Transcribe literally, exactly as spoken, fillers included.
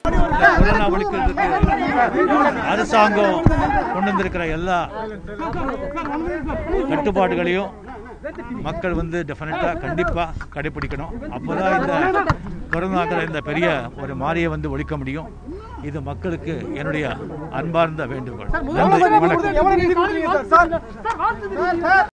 Corona ஒழிக்கிறதுக்கு அரசாங்கம் கொண்டு வந்திருக்கிற எல்லா கட்டுப்பாடுகளையும் மக்கள் வந்து டெஃபினட்டா கண்டிப்பா கடைபிடிக்கணும். அப்போதான் இந்த கொரோனாங்கிற இந்த பெரிய ஒரு மாரியை வந்து ஒழிக்க முடியும். இது மக்களுக்கு என்னுடைய அன்பார்ந்த வேண்டுகோள். நன்றி, வணக்கம்.